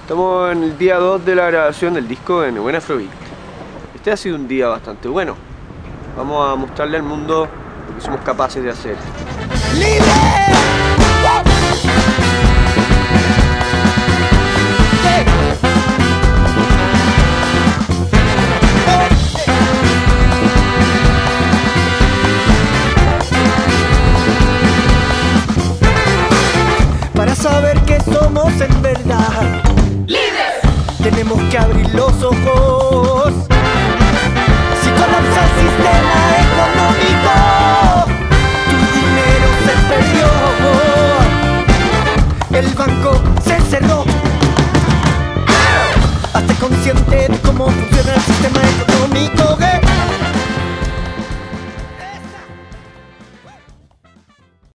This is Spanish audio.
Estamos en el día 2 de la grabación del disco en Buen Afrobeat. Este ha sido un día bastante bueno. Vamos a mostrarle al mundo lo que somos capaces de hacer. ¡Libre! Para saber que somos en verdad ¡libres! tenemos que abrir los